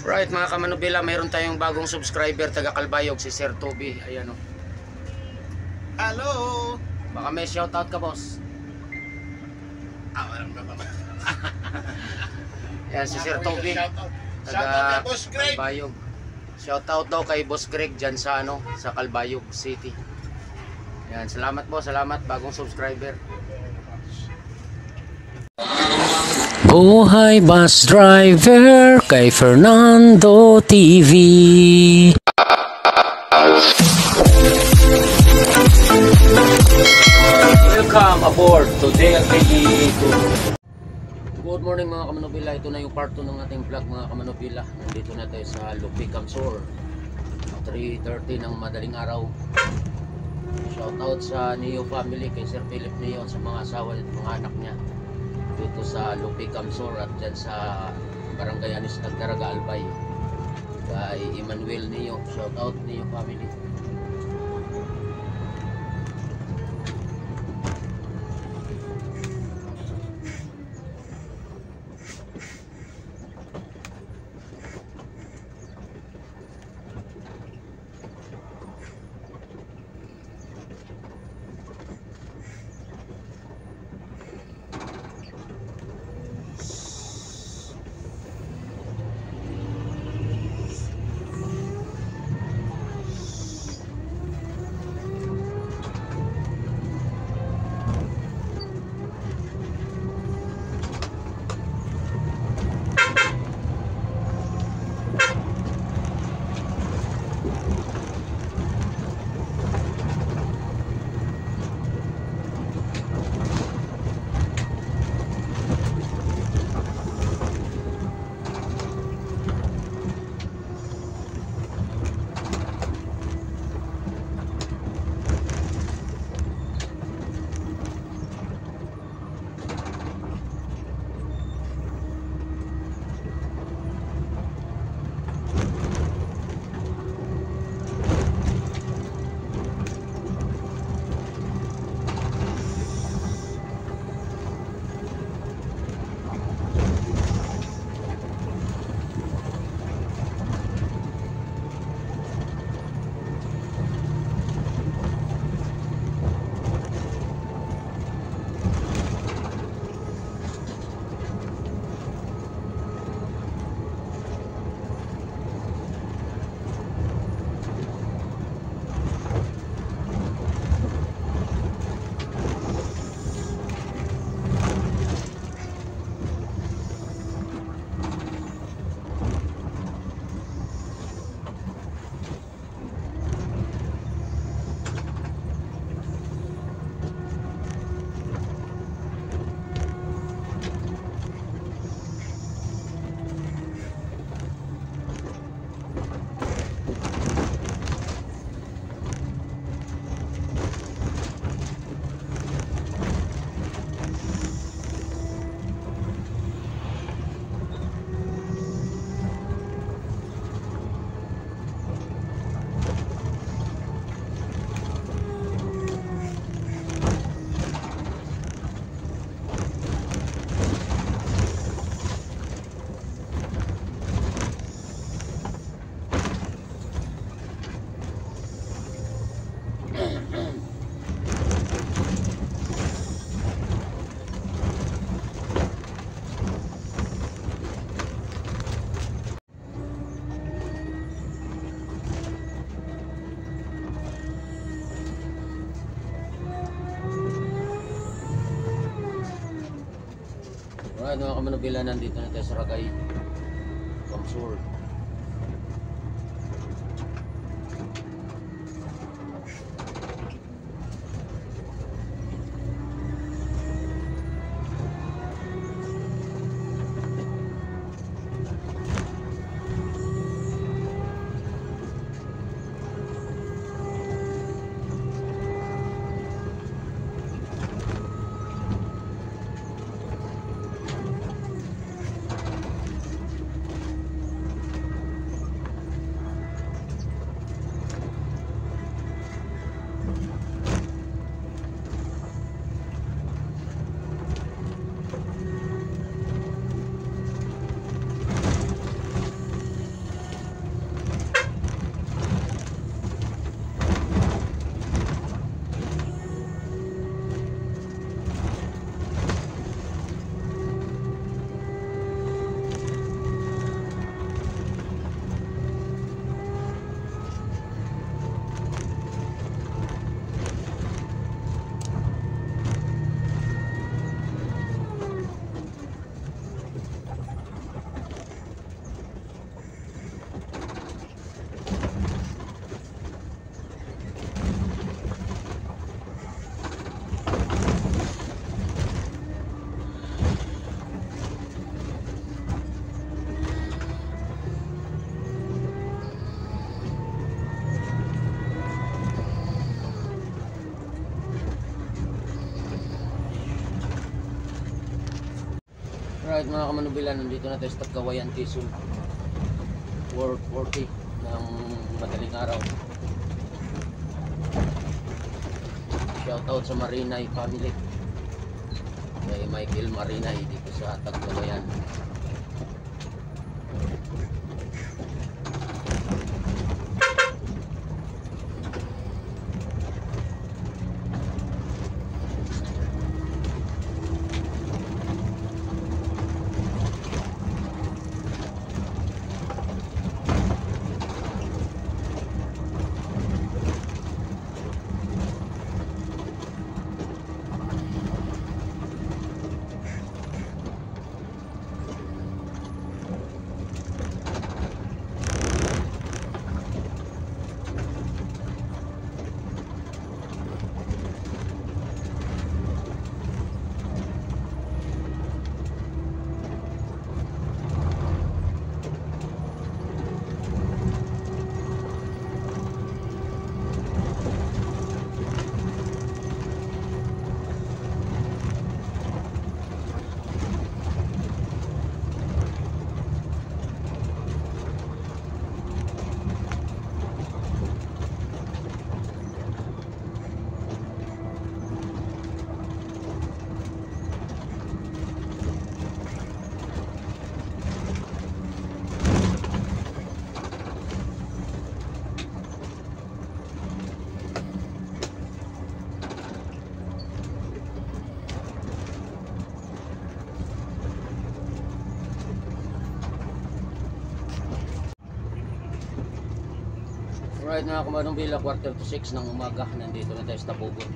Right mga kamanubila, mayroon tayong bagong subscriber taga Calbayog, si Sir Toby. Ayan o. Hello! Baka may shoutout ka, boss. Walang ba? Ayan si Sir Toby, Shoutout taga kay Boss Greg. Calbayog. Shoutout daw kay Boss Greg dyan sa sa Calbayog City. Ayan, salamat po, salamat, bagong subscriber. Buhay Bus Driver kay Fernando TV. Welcome aboard to DLKE 2. Good morning mga kamanubila. Ito na yung part 2 ng ating vlog mga kamanubila. Nandito na tayo sa Lupi Camsor, 3:30 ng madaling araw. Shoutout sa Neo family, kay Sir Philip Neo, sa mga asawa at mga anak niya dito sa Lupi Camsor at dyan sa Barangay Anis Nagdaraga Albay. Kay Emmanuel Neo, shoutout Neo family. Alright mga kamanubila, nandito na tayo sa Ragay Camsor. Alright mga kamanubila, nandito na tayo sa Tagkawayan, Quezon. 4:40 ng madaling araw. Shoutout sa Marinay family. Kay Michael Marinay dito sa Tagkawayan. Alright mga kamanubila, 5:45 ng umaga, nandito na tayo sa Tabugon.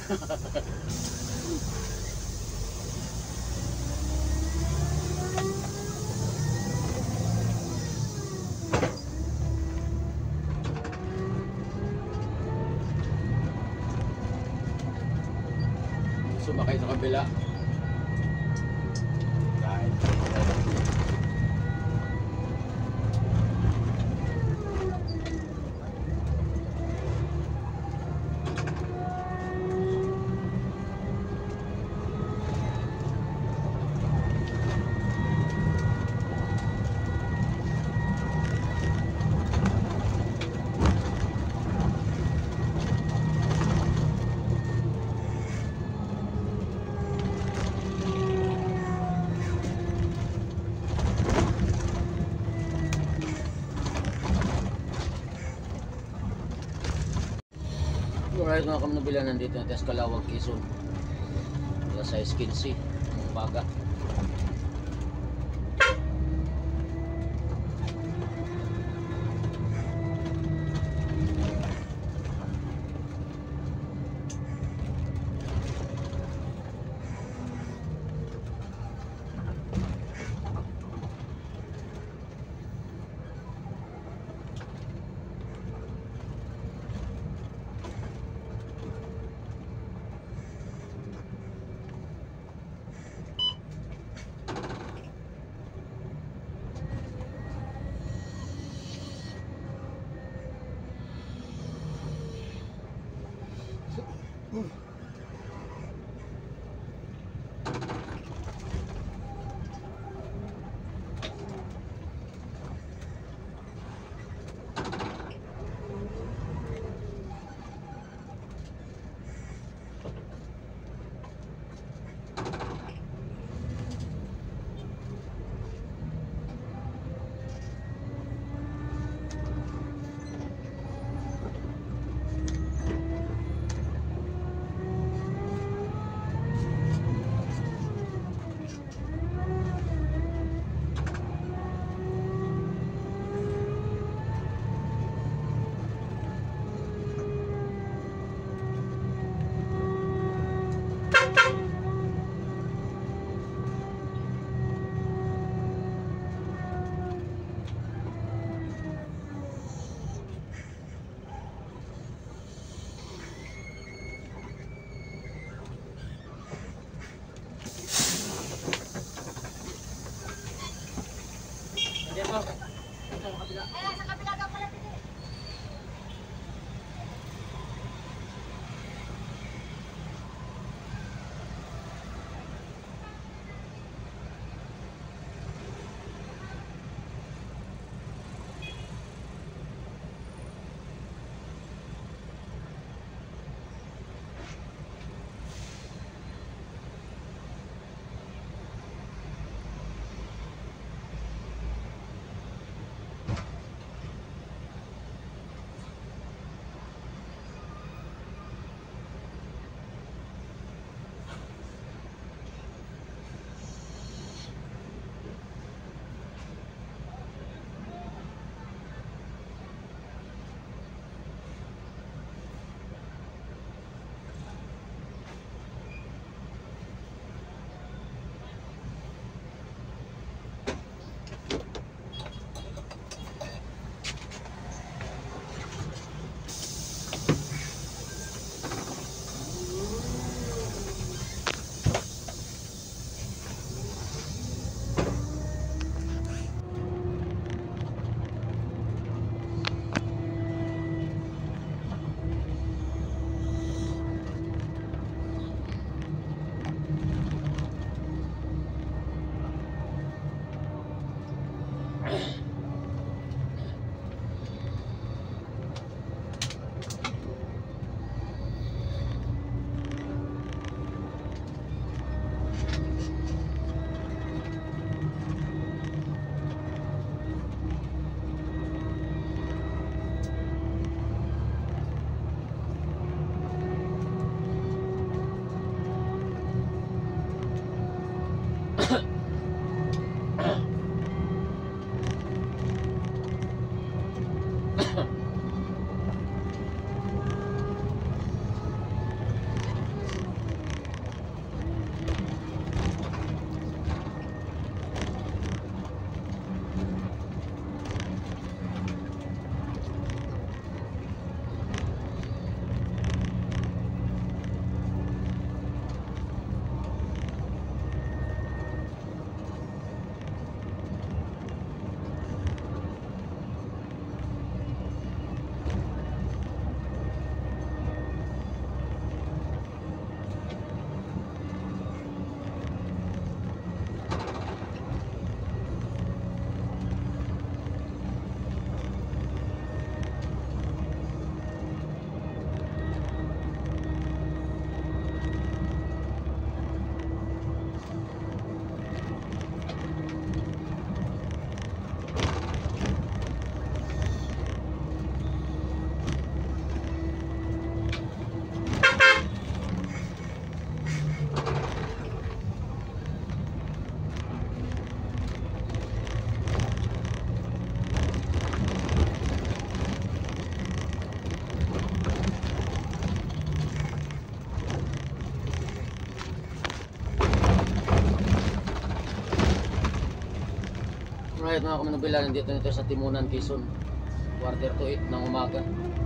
Sumakay sa kabila. Kahit alright mga kamanubila, nandito natin sa Calawag, Quezon. Alas 6:15 ng umaga. Alright mga kamanubila, nandito nito sa Timunan, Quezon. 7:45 ng umaga.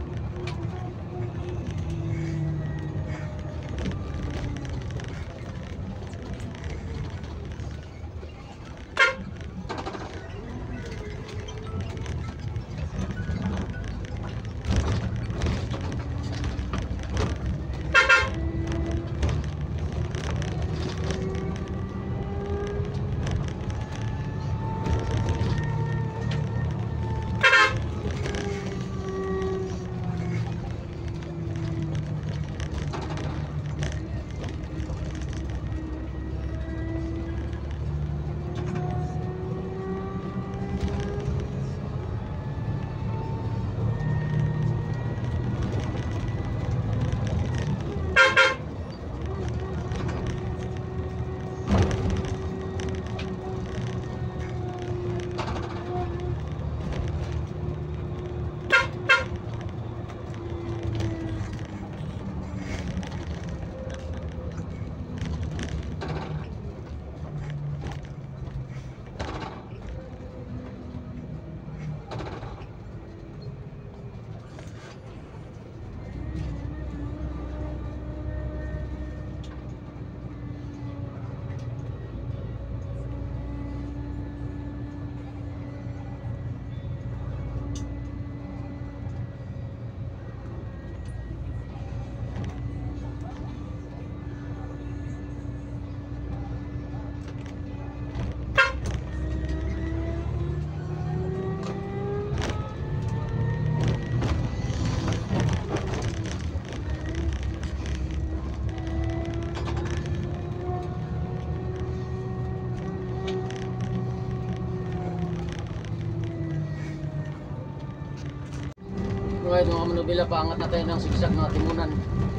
Alright mga kamanubila, paangat na tayo ng sigsag ng Timunan.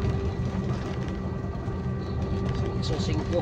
So 5.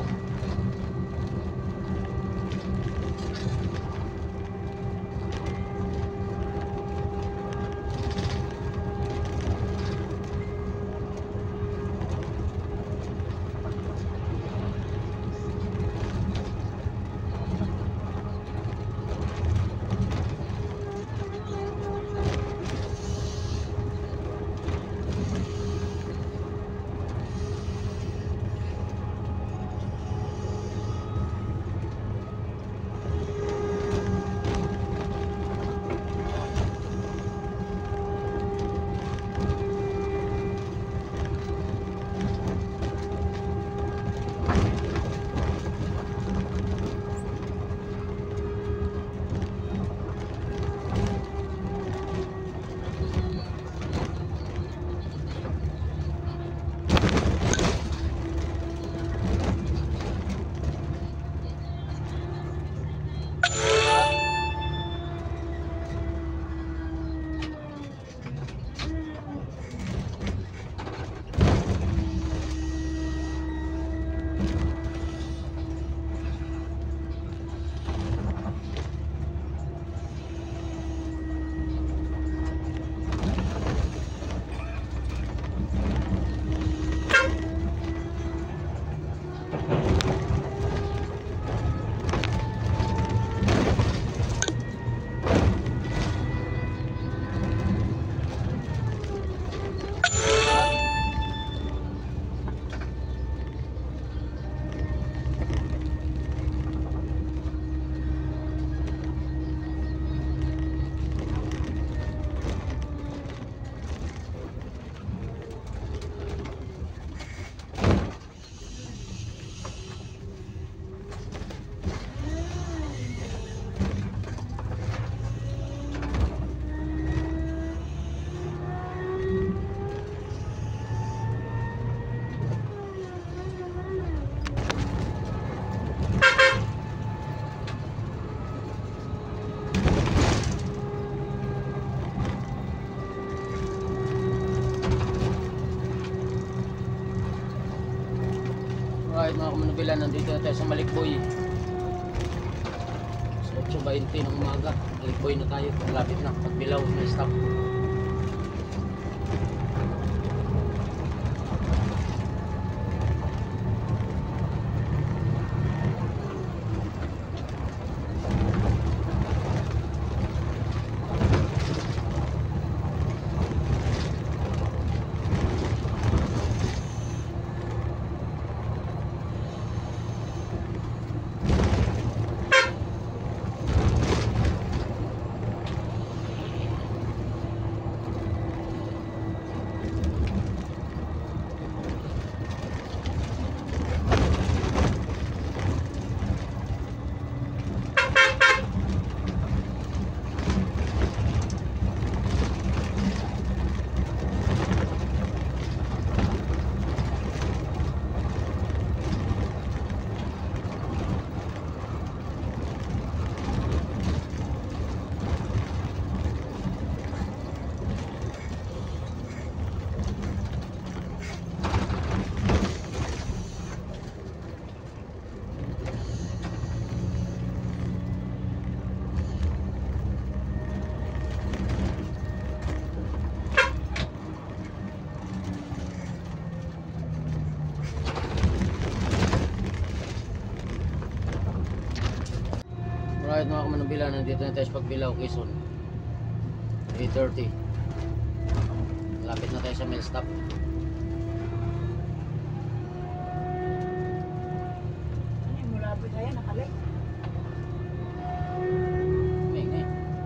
Alright mga kamanubila, nandito na tayo sa Malikboy. So 8:20 ng umaga. Malikboy na tayo, malapit na, Pagbilao may stop. kamanubila, nandito na tayo sa Pagbilao, Quezon. 3:30. Malapit na tayo sa mail stop. Ano yung malapit tayo? Nakalik? May.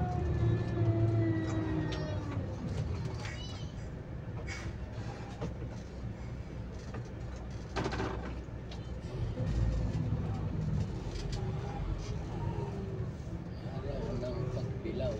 Araw ng Pagbilao.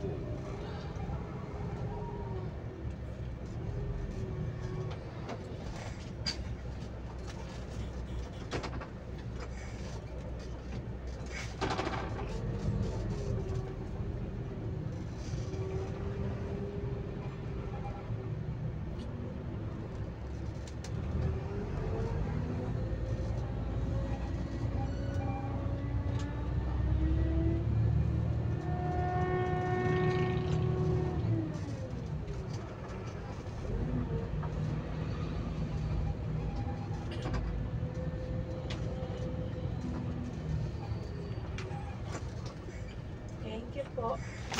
Thank you po.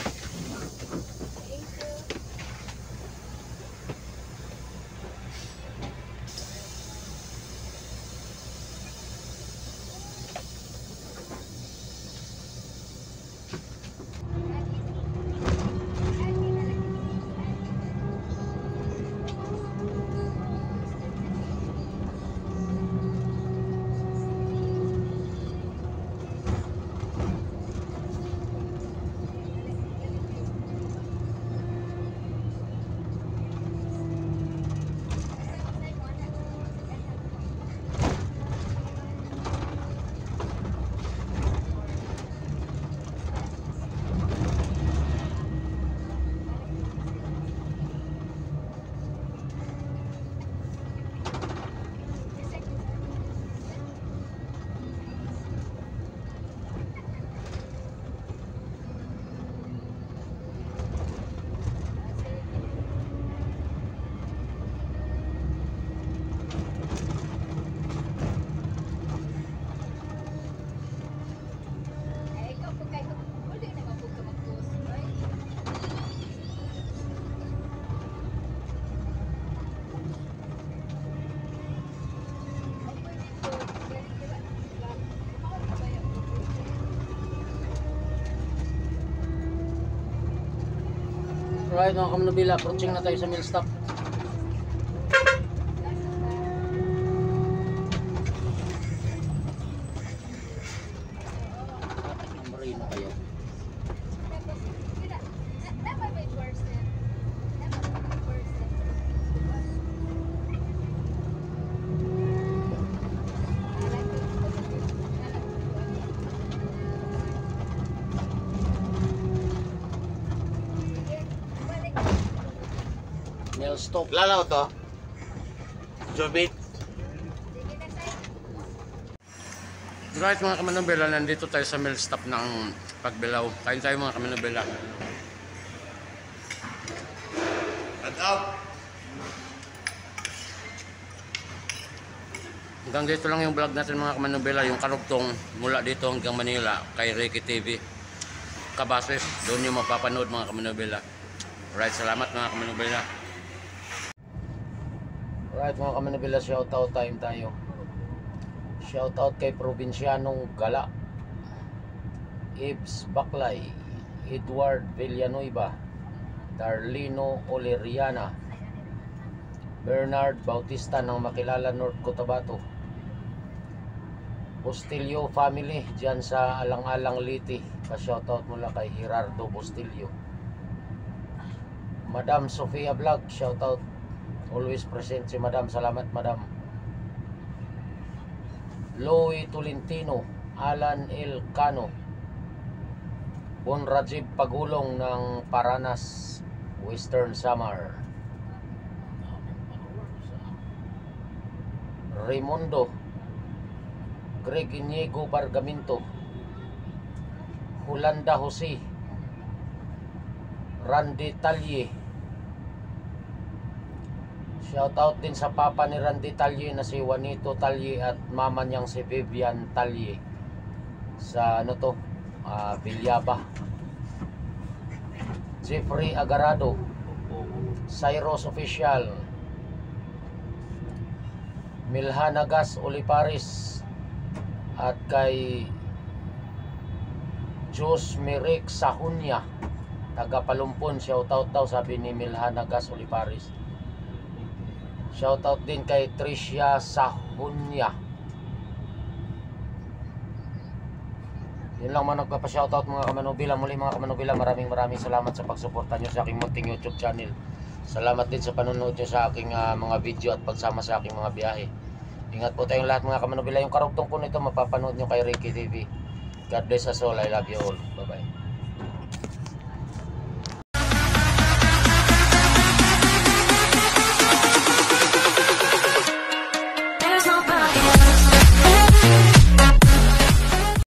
Thank you. Alright mga kamanubila, approaching na tayo sa mail stop. Marino kayo. Mail stop. Lalaw to. Jobit. Right mga kamanubila, nandito tayo sa mail stop ng Pagbilao. Kain tayo mga kamanubila. And out. Hanggang dito lang yung vlog natin mga kamanubila, yung karugtong mula dito hanggang Manila kay Ricky TV Kabases. Doon yung mapapanood mga kamanubila. Right, salamat mga kamanubila. Right mga kamanubila, shoutout time tayo. Shoutout kay Provincianong Gala, Ibs Baklay, Edward Villanueva, Darlino Oleriana, Bernard Bautista ng Makilala, North Cotabato, Bustillo family dyan sa Alang-Alang Liti. Pa-shoutout mula kay Gerardo Bustillo. Madam Sofia Vlog, shoutout. Always present si Madam. Salamat Madam. Louie Tolentino, Alan L. Cano, Bon Rajib Pagulong ng Paranas, Western Samar, Raimundo, Greg Inigo Bargaminto, Hulanda Jose, Randy Talye. Shoutout din sa papa ni Randy Talye na si Juanito Talye at mama niyang si Vivian Talye sa ano to, Villaba, Jeffrey Agarado, Cyrus Official, Milhanagas Oliparis, at kay Jus Merrick Sahunya, taga Palumpon. Shoutout daw, sabi ni Milhanagas Oliparis. Shoutout din kay Tricia Sahunya. Yun lang man nagpapa-shoutout mga kamanubila. Muli mga kamanubila, maraming salamat sa pagsuporta nyo sa aking munting YouTube channel. Salamat din sa panonood nyo sa aking mga video at pagsama sa aking mga biyahe. Ingat po tayong lahat mga kamanubila. Yung karugtong po nito mapapanood nyo kay Ricky TV. God bless us all. I love you all. Bye bye.